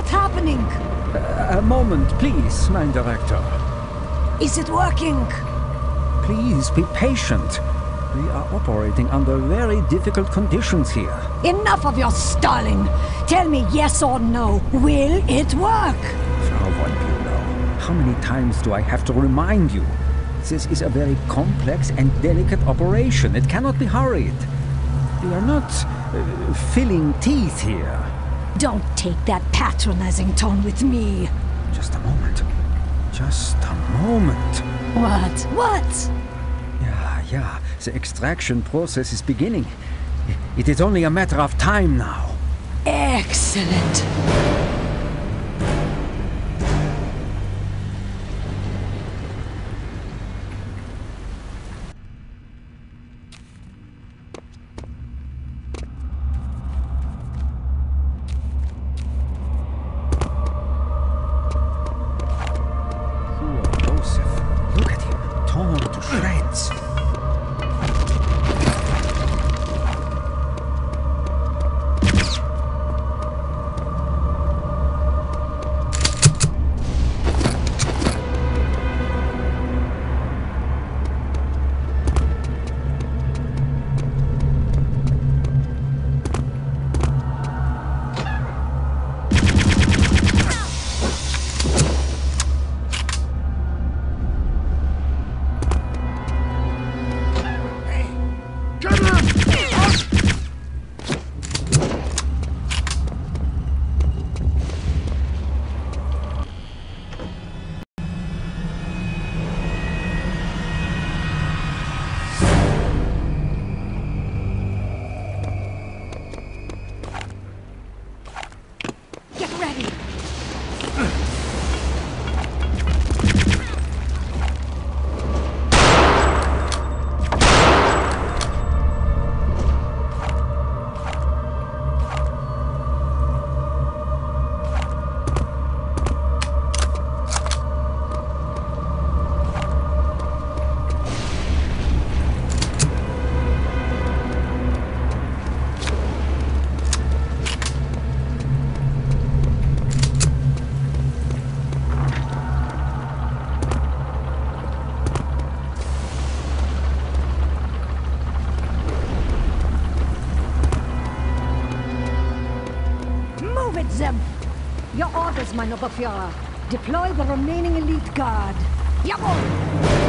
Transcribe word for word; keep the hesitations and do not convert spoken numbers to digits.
What's happening? Uh, a moment, please, mein Director. Is it working? Please be patient. We are operating under very difficult conditions here. Enough of your stalling. Tell me yes or no. Will it work? Frau von Bülow, how many times do I have to remind you? This is a very complex and delicate operation. It cannot be hurried. We are not uh, filling teeth here. Don't take that patronizing tone with me. Just a moment. Just a moment. What? What? Yeah, yeah. The extraction process is beginning. It is only a matter of time now. Excellent. Your orders, mein Oberführer. Deploy the remaining elite guard. Jawohl!